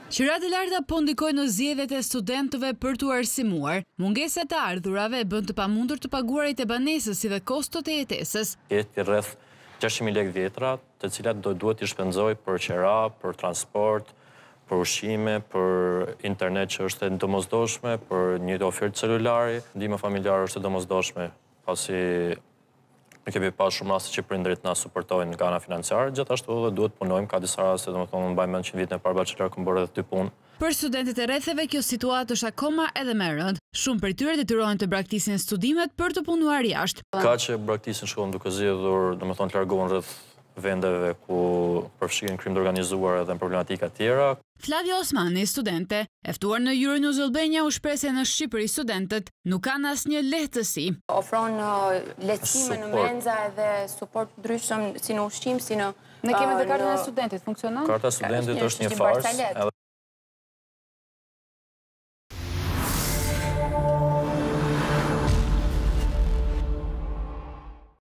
Qiratë e larta po ndikojnë në zgjedhjet e studentëve për t'u arsimuar. Mungesa e të ardhurave bën të pamundur të paguarit e banesës si dhe kostot e jetesës. Jeti rreth 600.000 lekë vjetra, të cilat duhet t'i shpenzoj për qera, për transport, për ushqime, për internet që është e domosdoshme, për një ofertë celulari, ndihma familjare është e domosdoshme, pasi ne kemi pas shumë raste që prindërit na suportojnë nga ana financiare, gjithashtu edhe duhet punojmë, ka disa raste, domethënë mbaj mend që vitin e parë bachelor kam bërë edhe 2 punë. Për studentët e rretheve kjo situatë është akoma edhe më e rëndë. Shumë prej tyre detyrohen të braktisin studimet për të punuar jashtë. Ka që braktisin shkollën duke zgjedhur, domethënë të largohen rreth vendeve ku përfshihen krim të organizuar edhe problematika tjera. Flavia Osmani, studente, e ftuar në Euronews Albania, u shpreh se në Shqipëri studentët nuk kanë asnjë lehtësi. Ofron lehtësime në menza edhe suport ndryshëm si në ushqim, si në... Ne kemi edhe kartën e studentit, funksionon? Karta e studentit është një farsë.